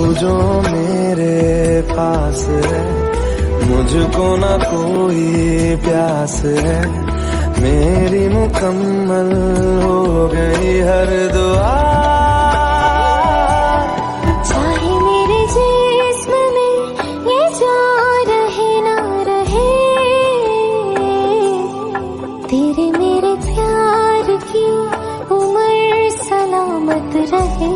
जो मेरे पास है, मुझको ना कोई प्यास है, मेरी मुकम्मल हो गई हर दुआ। चाहे मेरे जिस्म में ये जान रहे ना रहे, तेरे मेरे प्यार की उम्र सलामत रहे।